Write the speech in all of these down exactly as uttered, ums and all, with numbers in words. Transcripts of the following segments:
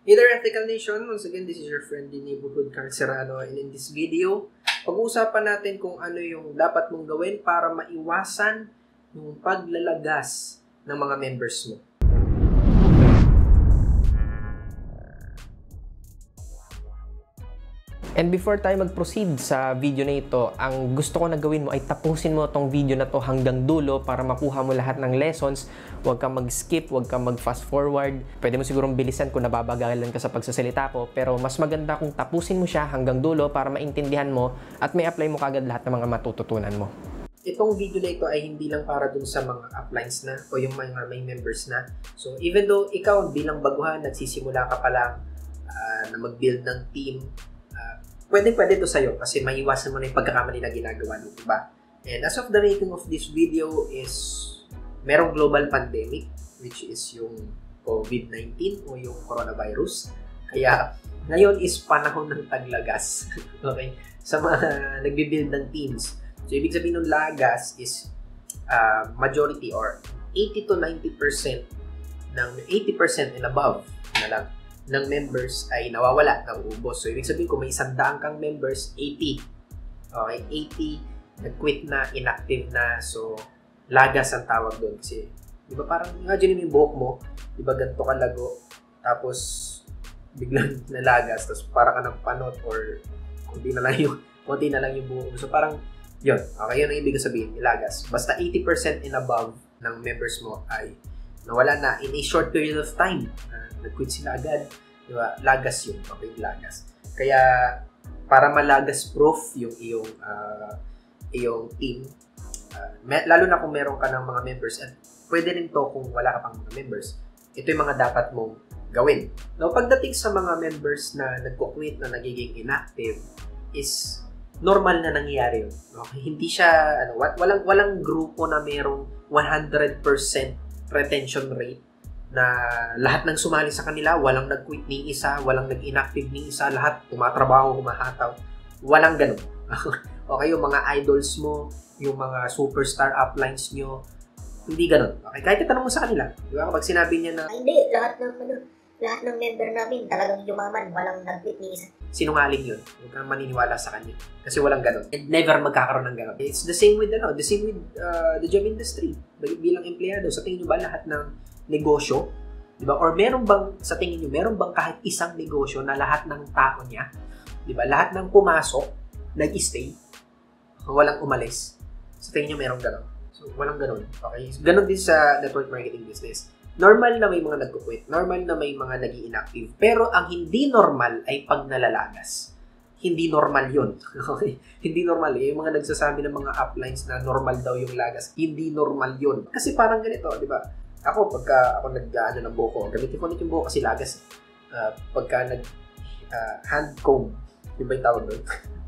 Hey there, Ethical Nation! Once again, this is your friendly neighborhood Carl Serrano, and in this video, pag-uusapan natin kung ano yung dapat mong gawin para maiwasan yung paglalagas ng mga members mo. And before tayo mag-proceed sa video na ito, ang gusto ko na gawin mo ay tapusin mo tong video na to hanggang dulo para makuha mo lahat ng lessons. Huwag kang mag-skip, huwag kang mag-fast forward. Pwede mo sigurong bilisan kung nababagalan ka sa pagsasalita ko, pero mas maganda kung tapusin mo siya hanggang dulo para maintindihan mo at may apply mo kagad lahat ng mga matututunan mo. Itong video na ito ay hindi lang para dun sa mga uplines na o yung mga may members na. So even though ikaw bilang baguhan, nagsisimula ka pa lang uh, na mag-build ng team, pwede-pwede ito sa'yo kasi maiwasan mo na yung pagkakamali na ginagawa ng iba. And as of the making of this video is merong global pandemic which is yung COVID nineteen o yung coronavirus. Kaya ngayon is panahon ng taglagas. Okay? Sa mga nagbibuild ng teams. So ibig sabihin ng lagas is uh, majority or eighty to ninety percent ng eighty percent and above na lang ng members ay nawawala, nauubos. So, ibig sabihin kung may isang daang kang members, eighty. Okay, eighty, nag-quit na, inactive na. So, lagas ang tawag doon. Kasi, di ba parang, imagine mo yung buhok mo, di ba ganito ka lago, tapos, biglang nalagas, tapos para ka ng panot, or konti na lang yung, konti na lang yung buhok mo. So, parang, yun. Okay, yun ang ibig sabihin, ilagas. Basta eighty percent and above ng members mo ay nawala na in a short period of time. Uh, nag-quit sila agad. Diba? Lagas yun. Okay, lagas. Kaya, para malagas-proof yung iyong uh, iyong team, uh, may, lalo na kung meron ka ng mga members, at pwede rin to kung wala ka pang mga members, ito yung mga dapat mong gawin. Now, pagdating sa mga members na nagko-quit, na nagiging inactive, is normal na nangyayari yun. Okay? Hindi siya, ano, walang, walang grupo na merong one hundred percent retention rate na lahat ng sumali sa kanila, walang nag-quit ni isa, walang nag-inactive ni isa, lahat tumatrabaho, humahataw. Walang ganun. Okay, yung mga idols mo, yung mga superstar uplines nyo, hindi ganun. Okay, kahit itanong mo sa kanila, di ba? Kapag sinabi niya na, hindi, lahat ng, ano, lahat ng member namin talagang yumaman, walang nag-quit ni isa. Sinungaling yun. Huwag kang maniniwala sa kanya. Kasi walang ganun. And never magkakaroon ng ganun. It's the same with, ano, the same with uh, the job industry. Bilang empleyado, sa tingin nyo ba lahat ng negosyo, di ba? Or meron bang, sa tingin nyo, meron bang kahit isang negosyo na lahat ng tao niya, di ba? Lahat ng pumasok, nag-stay, walang umalis. Sa tingin nyo, meron ganun. So, walang ganun. Okay? So, ganun din sa network marketing business. Normal na may mga nagko-quit. Normal na may mga nag-i-inactive. Pero ang hindi normal ay pag nalalagas. Hindi normal yun. Okay? Hindi normal. Yung mga nagsasabi ng mga uplines na normal daw yung lagas, hindi normal yun. Kasi parang ganito, di ba? Ako, pagka ako nag-ano ng buhok ko, gamitin ko ulit yung buhok kasi lagas. Uh, pagka nag uh, hand comb, di ba yung tawag doon?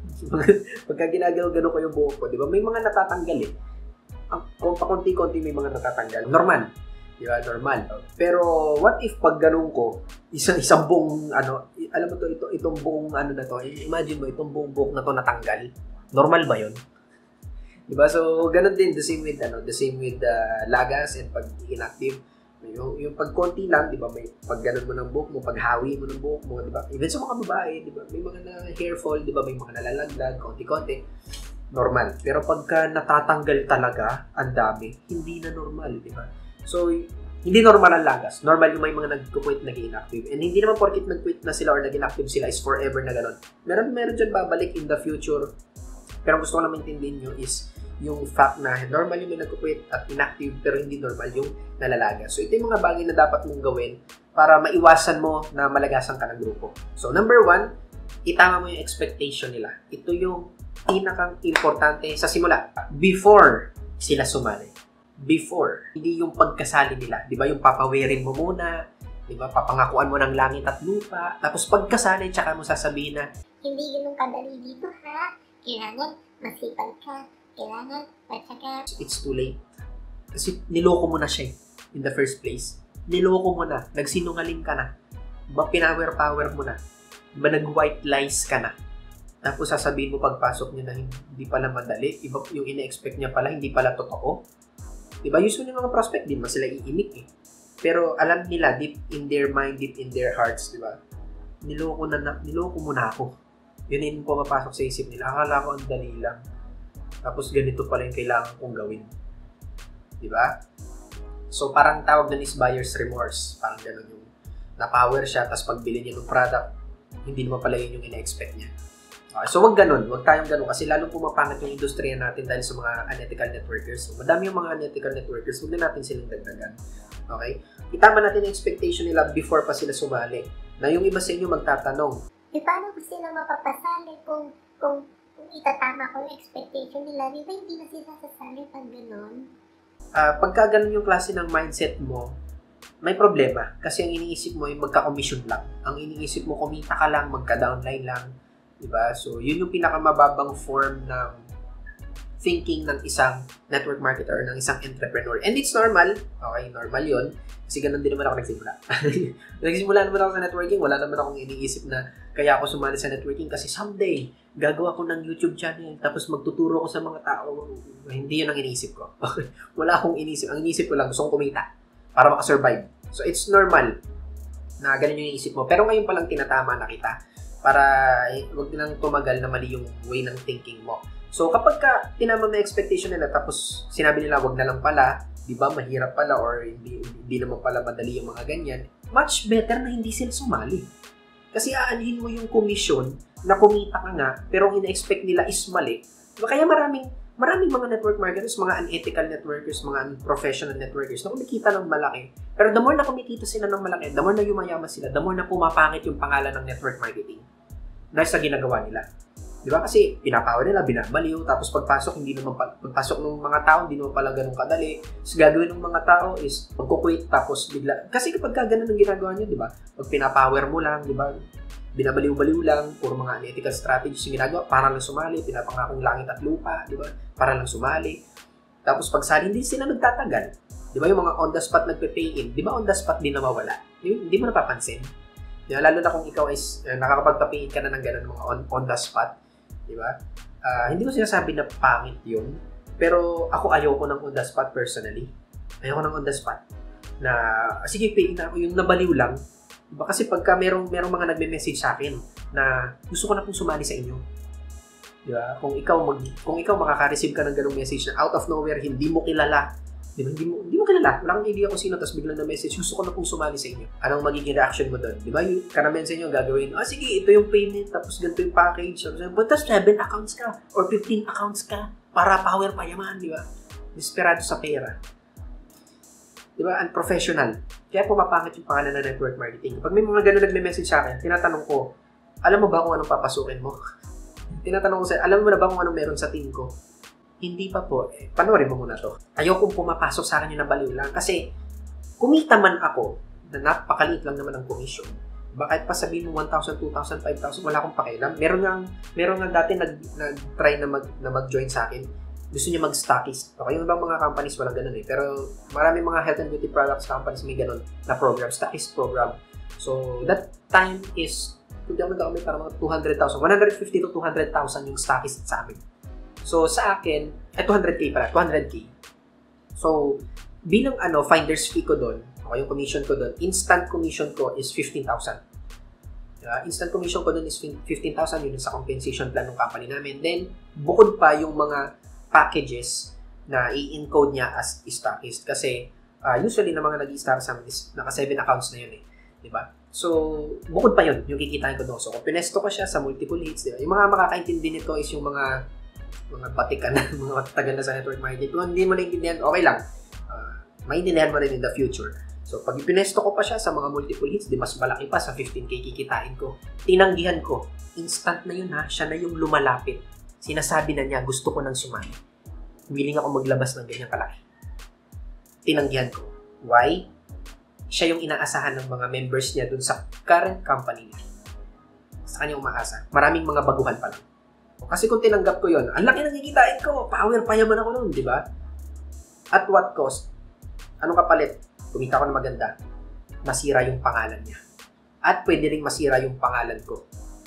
Pagka ginagalaw-gano ko yung buhok ko, di ba? May mga natatanggal eh. Kung pakunti-kunti may mga natatanggal. Normal. Di ba? Normal. Pero, what if pag ganun ko, isang isang buong, ano, alam mo to, ito, itong buong, ano na to, imagine mo, itong buong buhok na to natanggal. Normal ba yun? Di ba? So, ganun din, the same with, ano, the same with uh, lagas and pag inactive. Yung, yung pag konti lang, di ba, may pag ganun mo ng buhok mo, pag hawi mo ng buhok mo, di ba? Even sa mga babae, di ba, may mga na hair fall, di ba, may mga nalalaglag, konti-konti. Normal. Pero pagka natatanggal talaga, ang dami, hindi na normal, di ba? So, hindi normal ang lagas. Normal yung may mga nag-quit, nag-inactive. And hindi naman porkit nag-quit na sila or nag-inactive sila is forever na gano'n. Meron, meron dyan babalik in the future. Pero gusto ko lang maintindihin nyo is yung fact na normal yung may nag-quit at inactive pero hindi normal yung nalalagas. So, ito yung mga bagay na dapat mong gawin para maiwasan mo na malagasan ka ng grupo. So, number one, itama mo yung expectation nila. Ito yung pinakang importante sa simula. Before sila sumali. Before. Hindi yung pagkasali nila. Di ba? Yung papawirin mo muna. Di ba? Papangakuan mo ng langit at lupa. Tapos pagkasali, tsaka mo sasabihin na, hindi ganun kadali dito ha. Kailangan masipag ka. Kailangan patsaka. It's too late. Kasi niloko mo na siya in the first place. Niloko mo na. Nagsinungaling ka na. Diba? Pinawer-power mo na. Diba? Nag-white lies ka na. Tapos sasabihin mo pagpasok niya na hindi pala madali. Iba yung ina-expect niya pala, hindi pala totoo. Diba? Usually yung mga prospect, din mas sila iimik eh. Pero alam nila, deep in their mind, deep in their hearts, di ba? Niloko, na, niloko muna ako. Yun yung pumapasok sa isip nila. Akala ko ang dali lang. Tapos ganito pala yung kailangan kong gawin. Di ba? So parang tawag na is buyer's remorse. Parang gano'n yung na-power siya, tapos pagbili niya ng product, hindi naman pala yun yung ina-expect niya. Okay, so wag ganun, wag tayong ganun kasi lalong pumapangit yung industriya natin dahil sa mga unethical networkers. So madami yung mga unethical networkers, wag na natin silang dagdagan. Okay? Itama natin yung expectation nila before pa sila sumali. Na yung iba sa inyo magtatanong, E paano ko sila mapapasali kung, kung, kung itatama ko yung expectation nila? Di ba hindi na sila sasali pag gano'n? uh, pagka ganun yung klase ng mindset mo, may problema. Kasi ang iniisip mo ay magka-commission lang. Ang iniisip mo, kumita ka lang, magka-downline lang. Diba? So, yun yung pinakamababang form ng thinking ng isang network marketer or ng isang entrepreneur. And it's normal. Okay, normal yun. Kasi ganun din naman ako nagsimula. Nagsimula naman ako sa networking. Wala naman akong iniisip na kaya ako sumali sa networking kasi someday, gagawa ko ng YouTube channel tapos magtuturo ko sa mga tao. Hindi yun ang iniisip ko. Wala akong iniisip. Ang iniisip ko lang, gusto kong kumita para makasurvive. So, it's normal na ganun yung iniisip mo. Pero ngayon palang tinatama na kita para huwag nang tumagal na mali yung way ng thinking mo. So, kapag ka tinama mo yung expectation nila tapos sinabi nila wag na lang pala, di ba, mahirap pala or hindi, hindi naman pala madali yung mga ganyan, much better na hindi sila sumali. Kasi aanhin mo yung commission na kumita ka nga pero ang ina-expect nila is mali. Kaya maraming maraming mga network marketers, mga unethical networkers, mga unprofessional networkers na kumikita ng malaki. Pero the more na kumikita sila ng malaki, the more na yumayaman sila, the more na pumapangit yung pangalan ng network marketing dahil sa ginagawa nila. Di ba? Kasi pinapawa nila, binabaliw, tapos pagpasok, hindi naman pa, pagpasok ng mga tao, hindi naman pala ganun kadali. So, gagawin ng mga tao is magkukwit, tapos bigla. Kasi kapag ganun ang ginagawa nyo, di ba? Pag pinapower mo lang, di ba? Binabaliw-baliw lang, puro mga unethical strategies yung ginagawa, para lang sumali, pinapangakong langit at lupa, di ba? Para lang sumali. Tapos pag sali, hindi sila nagtatagal. Di ba? Yung mga on the spot nagpe-pay in, di ba on the spot din na mawala? Di, di mo napapansin? Di ba? Lalo na kung ikaw is uh, nakakapagpa-pay in ka na ng ganun mga on, on the spot. Di ba? Uh, hindi ko sinasabi na pangit yun. Pero ako ayoko ng on the spot personally. Ayoko ng on the spot. Na, sige, pay in na ako. Yung nabaliw lang. Diba? Kasi pagka merong, merong mga nagme-message sa akin na gusto ko na pong sumali sa inyo. Diba? Kung ikaw, mag, kung ikaw makaka-receive ka ng ganong message na out of nowhere, hindi mo kilala. Diba? Hindi mo, hindi mo kilala. Wala kang idea kung sino, tapos biglang na message, gusto ko na pong sumali sa inyo. Anong magiging reaction mo doon? Diba? Yung karamihan sa inyo gagawin, ah sige, ito yung payment, tapos ganito yung package. But tas seven accounts ka, or fifteen accounts ka, para power pa yaman, diba? Desperado sa pera. Diba? Unprofessional. Kaya pumapangit yung pangalan ng network marketing. Pag may mga gano'n nagme-message sa akin, tinatanong ko, alam mo ba kung anong papasukin mo? Tinatanong ko sa, alam mo na ba kung anong meron sa team ko? Hindi pa po. Eh, panoorin mo muna to. Ayokong pumapasok sa akin yung nabaliw lang. Kasi, kumita man ako, na napakaliit lang naman ang commission. Bakit pa sabihin mo one thousand, two thousand, five thousand, wala akong pakialam. Meron nga, meron nga dati nag, nag-try na, mag, na mag-join sa akin. Gusto niya mag-stockist. Okay, yung ibang mga companies walang ganun eh. Pero marami mga health and beauty products companies may ganun na program, stockist program. So, that time is, kung di ako nagkakamay, parang mga two hundred thousand, one hundred fifty to two hundred thousand yung stockist sa amin. So, sa akin, eh, two hundred K pala, two hundred K. So, bilang ano, finder's fee ko doon, okay, yung commission ko doon, instant commission ko is fifteen thousand. Uh, instant commission ko doon is fifteen thousand, yun sa compensation plan ng company namin. Then, bukod pa yung mga packages na i-encode niya as stockist. Kasi, uh, usually na mga nag-i-start sa amin is naka seven accounts na yun eh. Diba? So, bukod pa yun, yung kikitain ko doon. So, kung pinesto ko siya sa multiple leads, diba? Yung mga makakaintindi nito is yung mga mga batikan na, mga matatagal na sa network marketing. Kung hindi mo naintindihan, okay lang. Uh, maintindihan mo rin in the future. So, pag pinesto ko pa siya sa mga multiple leads, di mas malaki pa sa fifteen K kikitain ko. Tinanggihan ko. Instant na yun ha. Siya na yung lumalapit. Sinasabi na niya, gusto ko nang sumali. Willing ako maglabas ng ganyang kalaki. Tinanggihan ko. Why? Siya yung inaasahan ng mga members niya dun sa current company niya. Sa kanya umaasa. Maraming mga baguhan pa lang. Kasi kung tinanggap ko yun, ang laki nang kikitain ko. Power, payaman ako nun, di ba? At what cost? Anong kapalit? Kumita ko na maganda. Masira yung pangalan niya. At pwede rin masira yung pangalan ko.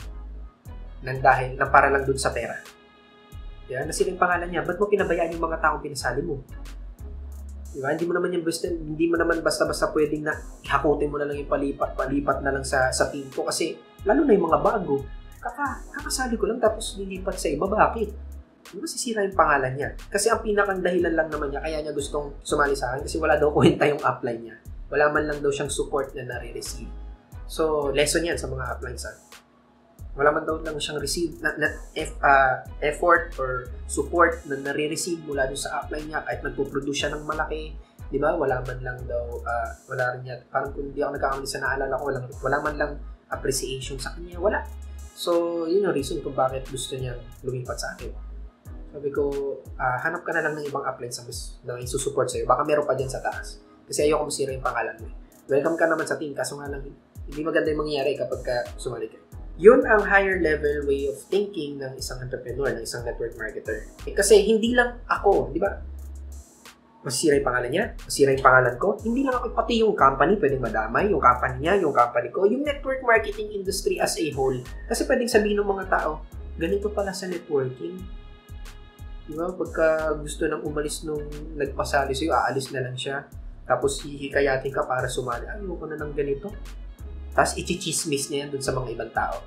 Nang dahil, nang para lang dun sa pera. Yan, nasira yung pangalan niya. Ba't mo pinabayaan yung mga taong pinasali mo? Diba? Hindi mo naman yung basta, hindi mo naman basta-basta pwedeng na hakutin mo na lang yung palipat, palipat na lang sa, sa team ko kasi lalo na yung mga bago. Kaka, kakasali ko lang tapos lilipat sa iba. Bakit? Di ba sisira yung pangalan niya? Kasi ang pinakang dahilan lang naman niya kaya niya gustong sumali sa akin kasi wala daw kwenta yung upline niya. Wala man lang daw siyang support na nare-receive. So, lesson yan sa mga uplines. Ha? Wala man daw lang siyang receive na, na F, uh, effort or support na nare-receive mula doon sa upline niya kahit nagpo-produce siya ng malaki, di ba? Wala man lang daw, uh, wala rin niya, parang kung hindi ako nagkakamali sa naalala ko, wala, wala man lang appreciation sa kanya, wala. So, yun yung reason kung bakit gusto niya lumipat sa akin. Sabi ko, uh, hanap ka na lang ng ibang upline sa mas, na isusupport sa'yo. Baka meron pa dyan sa taas. Kasi ayoko masira yung pangalan mo. Welcome ka naman sa team, kaso nga lang, hindi maganda yung mangyayari kapag ka sumali ka. Yun ang higher level way of thinking ng isang entrepreneur, ng isang network marketer. Eh, kasi hindi lang ako, di ba? Masira yung pangalan niya, masira yung pangalan ko. Hindi lang ako, pati yung company pwedeng madamay, yung company niya, yung company ko, yung network marketing industry as a whole. Kasi pwedeng sabihin ng mga tao, ganito pala sa networking. Di ba? Pagka gusto nang umalis nung nagpasali sa'yo, aalis na lang siya. Tapos hihikayatin ka para sumali. Ayoko na ng ganito. Tapos ichichismis niya yan dun sa mga ibang tao.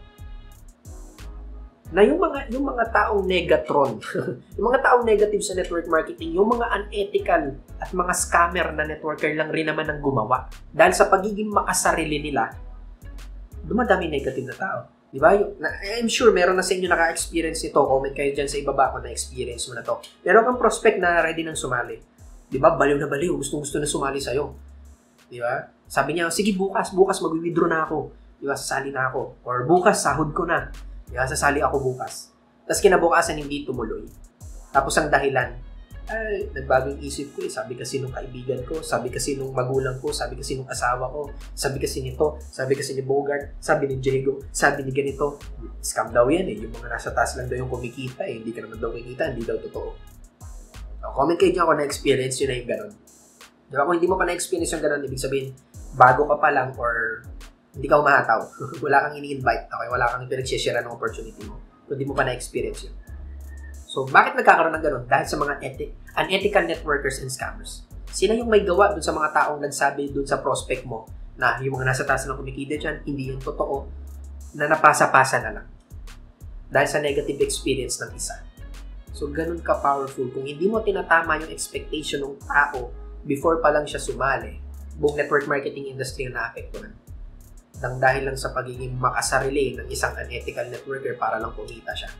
Na yung mga yung mga taong negatron, yung mga taong negative sa network marketing, yung mga unethical at mga scammer na networker lang rin naman ang gumawa. Dahil sa pagiging makasarili nila, dumadami negative na tao. Di ba? I'm sure meron na sa inyo naka-experience nito. Comment kayo dyan sa ibaba kung na-experience mo na to. Meron kang prospect na ready nang sumali. Di ba? Baliw na baliw. Gusto-gusto na sumali sa'yo. Di ba? Sabi niya, sige bukas, bukas mag-withdraw na ako. Di ba? Sasali na ako. Or bukas, sahod ko na. Di ba? Sasali ako bukas. Tapos kinabukasan hindi tumuloy. Tapos ang dahilan, ay, nagbago yung isip ko eh. Sabi kasi nung kaibigan ko, sabi kasi nung magulang ko, sabi kasi nung asawa ko, sabi kasi nito, sabi kasi ni Bogart, sabi ni Diego, sabi ni ganito. Scam daw yan eh. Yung mga nasa taas lang daw yung kumikita eh. Hindi ka naman daw kumikita, hindi daw totoo. So, comment kayo dyan kung na-experience yun na yung ganon. Diba? Kung hindi mo pa na-experience yung ganun, ibig sabihin, bago ka pa lang or hindi ka umahataw. Wala kang ini-invite. Okay? Wala kang pinag-share ng opportunity mo. Kung hindi mo pa na-experience yun. So, bakit nagkakaroon ng ganun? Dahil sa mga eti- unethical networkers and scammers. Sila yung may gawa dun sa mga taong nagsabi dun sa prospect mo na yung mga nasa taas ng kumikita dyan, hindi yung totoo, na napasa-pasa na lang. Dahil sa negative experience ng isa. So, ganun ka-powerful. Kung hindi mo tinatama yung expectation ng tao before pa lang siya sumali, buong network marketing industry na naapektuhan. Nang dahil lang sa pagiging makasarili ng isang unethical networker para lang kumita siya.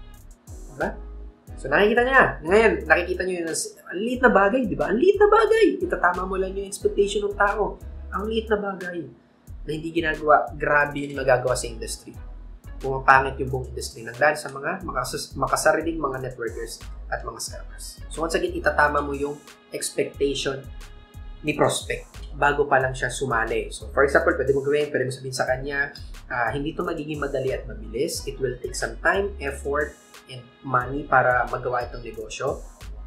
Diba? So, nakikita niya. Ngayon, nakikita niyo yun. Ang liit na bagay, di ba? Ang liit na bagay. Itatama mo lang yung expectation ng tao. Ang liit na bagay na hindi ginagawa. Grabe yung nagagawa sa industry. Pumapangit yung buong industry nang dahil sa mga makas- makasariling mga networkers at mga scammers. So, once again, itatama mo yung expectation ni prospect bago pa lang siya sumali. So, for example, pwede mo gawin, pwede mo sabihin sa kanya, uh, hindi ito magiging madali at mabilis. It will take some time, effort, and money para magawa itong negosyo.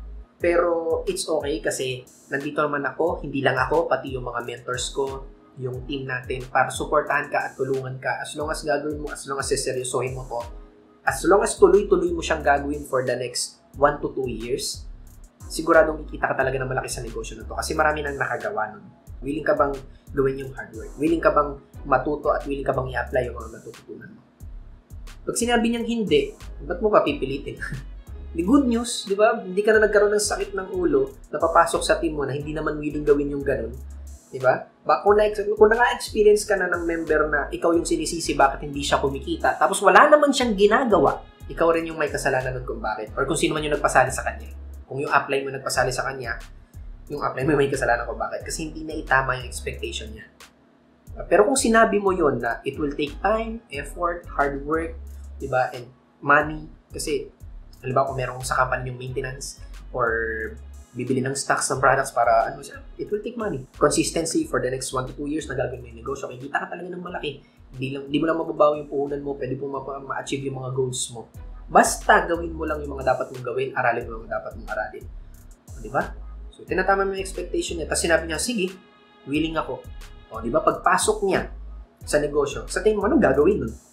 Pero it's okay kasi nandito naman ako, hindi lang ako, pati yung mga mentors ko, yung team natin, para supportahan ka at tulungan ka. As long as gagawin mo, as long as seryosohin mo to, as long as tuloy-tuloy mo siyang gagawin for the next one to two years, siguradong kikita ka talaga ng malaki sa negosyo na to. Kasi marami nang nakagawa nun. Willing ka bang gawin yung hard work? Willing ka bang matuto at willing ka bang i-apply yung mga matututunan mo? Pag sinabi niyang hindi, ba't mo pa pipilitin? The good news, di ba? Hindi ka na nagkaroon ng sakit ng ulo na papasok sa team mo na hindi naman willing gawin yung ganun. Di ba? Ba, kung, na, kung naka-experience ka na ng member na ikaw yung sinisisi bakit hindi siya kumikita, tapos wala naman siyang ginagawa, ikaw rin yung may kasalanan nun kung bakit. Or kung sino man yung nagpasali sa kanya. Kung yung upline mo nagpasali sa kanya, yung upline mo may kasalanan kung bakit. Kasi hindi na itama yung expectation niya. Pero kung sinabi mo yon na it will take time, effort, hard work, diba, and money, kasi halimbawa kung meron sa company yung maintenance or bibili ng stocks ng products para ano siya, it will take money. Consistency for the next one to two years na gagawin mo yung negosyo, kikita ka talaga ng malaki. Hindi, lang, hindi mo lang mababawi yung puhunan mo, pwede mo ma-achieve yung mga goals mo. Basta gawin mo lang yung mga dapat mong gawin, aralin mo yung mga dapat mong aralin. O, diba? So, tinatama mo yung expectation niya, tapos sinabi niya, sige, willing ako. O, diba? Pagpasok niya sa negosyo, sa tingin mo, anong gagawin nun?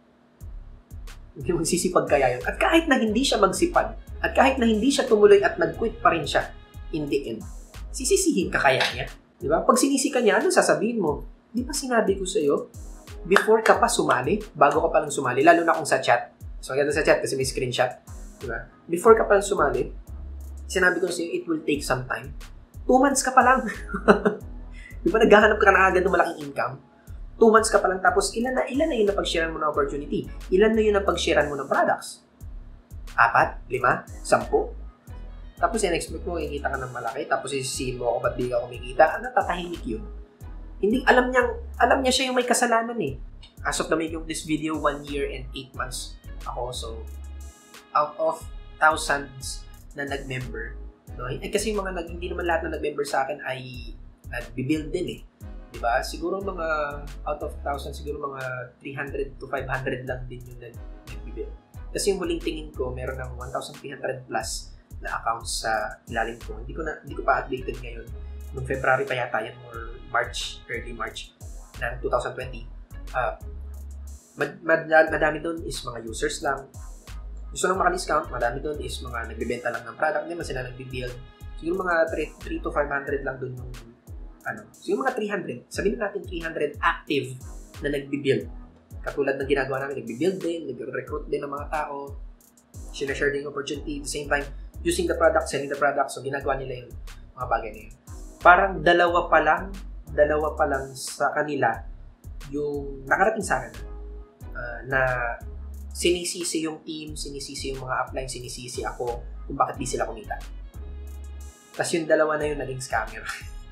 Hindi magsisipag kaya yun. At kahit na hindi siya magsipag, at kahit na hindi siya tumuloy at nag-quit pa rin siya, in the end, Sisisihin ka kaya niya? Di ba? Pag sinisi ka niya, ano sasabihin mo? Di ba sinabi ko sa'yo, before ka pa sumali, bago ka pa lang sumali, lalo na kung sa chat. So, ganda sa chat kasi may screenshot. Di ba? Before ka pa lang sumali, sinabi ko sa'yo, it will take some time. Two months ka pa lang. Di ba? Naghahanap ka na agad ng malaking income. Two months ka pa lang, tapos ilan na, ilan na yun na pag-sharean mo ng opportunity? Ilan na yun na pag-sharean mo ng products? Apat? Lima? Sampu? Tapos in-expect mo, ikita ka ng malaki, tapos isisihin mo ako, ba't di ka kumikita? Ano, tatahimik yun? Hindi, alam niya, alam niya siya yung may kasalanan eh. As of the making of this video, one year and eight months ako. So, out of thousands na nag-member, no? Eh, kasi yung mga nag, hindi naman lahat na nag-member sa akin ay nag-build din eh. Diba? Siguro mga out of thousands, siguro mga three hundred to five hundred lang din yung nag-build. Kasi yung huling tingin ko, meron ng one thousand three hundred plus na accounts sa ilalim ko. Hindi ko na hindi ko pa updated ngayon. Noong February pa yata yan or March, early March ng twenty twenty. Uh, mad, mad, madami doon is mga users lang. Gusto lang maka-discount, madami doon is mga nagbebenta lang ng product, hindi man sila nagbi-build. Siguro mga three to five hundred lang doon yung ano, siguro mga three hundred. Sabihin natin three hundred active na nagbi-build. Katulad ng ginagawa namin, nagbi-build din, nag-recruit din ng mga tao, sinashare din yung opportunity, at the same time, using the product, selling the product, so ginagawa nila yung mga bagay na yun. Parang dalawa pa lang, dalawa pa lang sa kanila yung nakarating sa akin uh, na sinisisi yung team, sinisisi yung mga upline, sinisisi ako kung bakit di sila kumita. Tapos yung dalawa na yun naging scammer.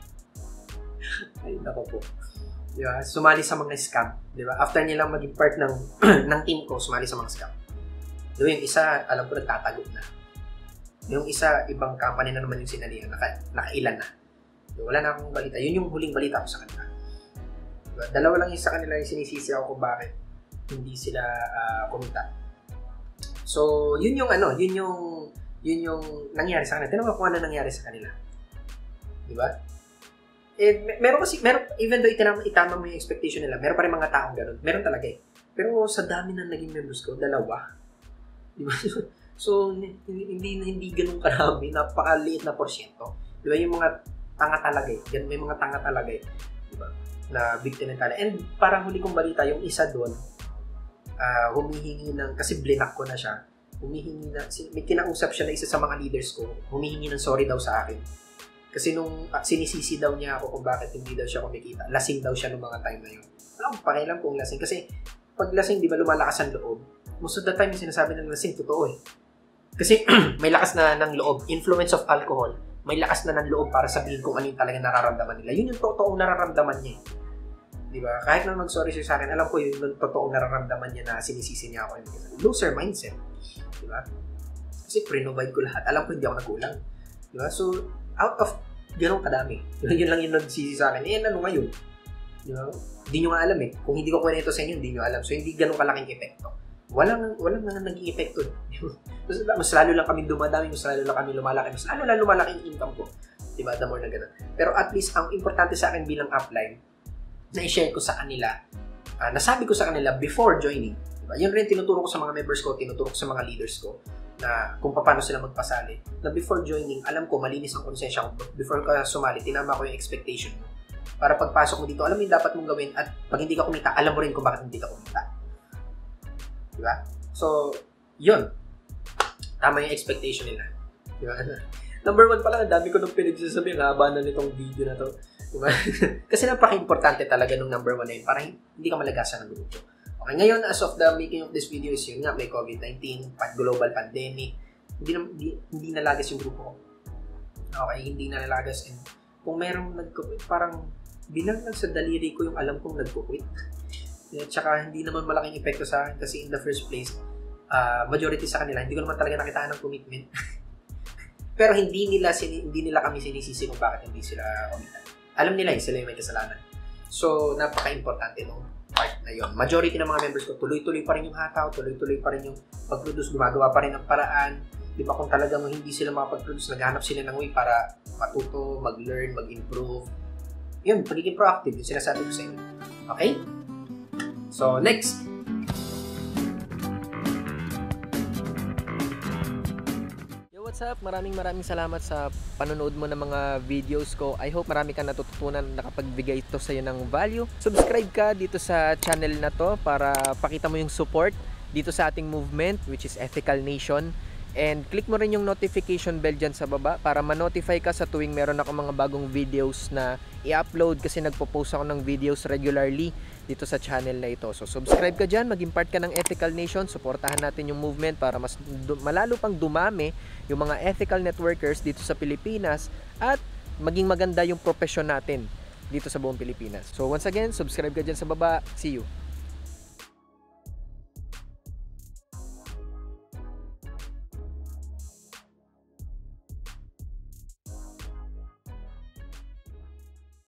Ay, nako po. Diba? Sumali sa mga scam. Diba? After nilang maging part ng, ng team ko, sumali sa mga scam. Diba? Yung isa, alam ko, nagtatago na. Yung isa, ibang company na naman yung sinalihan. Naka, nakailan na. Diba? Wala na akong balita. Yun yung huling balita ko sa kanila. Diba? Dalawa lang yung sa kanila yung sinisisi ako kung bakit hindi sila uh, kumita. So, yun yung ano, yun yung yun yung nangyari sa kanila. Tinawag ko ano nangyari sa kanila. Diba? Eh, meron kasi, meron, even though itinama, itama mo yung expectation nila, meron pa rin mga taong ganun. Meron talaga eh. Pero sa dami ng naging members ko, dalawa. Di ba? So, hindi, hindi, hindi ganun karami, napakaliit na porsyento. Di ba? Yung mga tanga talaga eh. Yan, may mga tanga talaga eh. Di ba? Na victim ng tala. And parang huli kong balita, yung isa doon, uh, humihingi ng, kasi blinak ko na siya, humihingi na, may kinausap siya na isa sa mga leaders ko, humihingi ng sorry daw sa akin. Kasi nung uh, sinisisi daw niya ako kung bakit hindi daw siya kumikita. Lasing daw siya nung mga time na yun. Alam ko, pakialam kung lasing. Kasi pag lasing, di ba lumalakas ang loob? Most of the time yung sinasabi ng lasing, totoo eh. Kasi may lakas na ng loob. Influence of alcohol. May lakas na ng loob para sabihin kung ano yung talaga nararamdaman nila. Yun yung totoong nararamdaman niya eh. Di ba? Kahit nang mag-sorry siya sa akin, alam ko yun yung totoong nararamdaman niya na sinisisi niya ako. Loser mindset. Di ba? Kasi pre-provide ko lahat. Alam ko hindi ako nagulang. Di ba? So, out of ganun kadami. Yun lang yung nagsisi sa akin. Eh, ano ngayon? Di ba? Hindi nyo nga alam eh. Kung hindi ko kwento sa inyo, hindi nyo alam. So, hindi ganun kalaking epekto. Walang, walang nga naging epekto. mas, mas lalo lang kami dumadami, mas lalo lang kami lumalaki, mas lalo lang lumalaki yung income ko. Di ba? The more na ganun. Pero at least, ang importante sa akin bilang upline, na i-share ko sa kanila, uh, nasabi ko sa kanila before joining. Diba? Yun rin tinuturo ko sa mga members ko, tinuturo ko sa mga leaders ko, na kung paano sila magpasali. Na before joining, alam ko, malinis ang konsensya ko. Before ka sumali, tinama ko yung expectation mo. Para pagpasok mo dito, alam mo yung dapat mong gawin, at pag hindi ka kumita, alam mo rin kung bakit hindi ka kumita. Diba? So, yun. Tama yung expectation nila. Diba? Number one pala, dami ko nung pinagsasabi, haba na nitong video na to. Diba? Kasi napaka-importante talaga nung number one na yun, para hindi ka malagasan ng grupo. Okay, ngayon, as of the making of this video is yun nga, may COVID nineteen, global pandemic, hindi, na, hindi, hindi nalagas yung grupo ko. Okay, hindi nalagas. And kung merong nag-quit, parang bilang lang sa daliri ko yung alam kong nag-quit. At saka hindi naman malaking epekto sa akin kasi in the first place, uh, majority sa kanila, hindi ko naman talaga nakitaan ng commitment. Pero hindi nila, hindi nila kami sinisisi kung bakit hindi sila kumita. Alam nila eh, sila yung may kasalanan. So, napaka-importante nung part na yun. Majority ng mga members ko, tuloy-tuloy pa rin yung hataw, tuloy-tuloy pa rin yung pag-produce, gumagawa pa rin ng paraan. Di ba kung talagang hindi sila makapag-produce, naghahanap sila ng way para matuto, mag-learn, mag-improve. Yun, pagiging proactive, yung sinasabi ko sa inyo. Okay? So, next. Yo, what's up? Maraming maraming salamat sa panonood mo ng mga videos ko. I hope marami kang natututunan, nakapagbigay ito sa iyo ng value. Subscribe ka dito sa channel na to para pakita mo yung support dito sa ating movement, which is Ethical Nation. And click mo rin yung notification bell dyan sa baba para ma-notify ka sa tuwing meron ako mga bagong videos na i-upload, kasi nagpo-post ako ng videos regularly dito sa channel na ito. So subscribe ka dyan, maging part ka ng Ethical Nation, suportahan natin yung movement para mas malalo pang dumami yung mga ethical networkers dito sa Pilipinas at maging maganda yung profesyon natin dito sa buong Pilipinas. So once again, subscribe ka dyan sa baba. See you!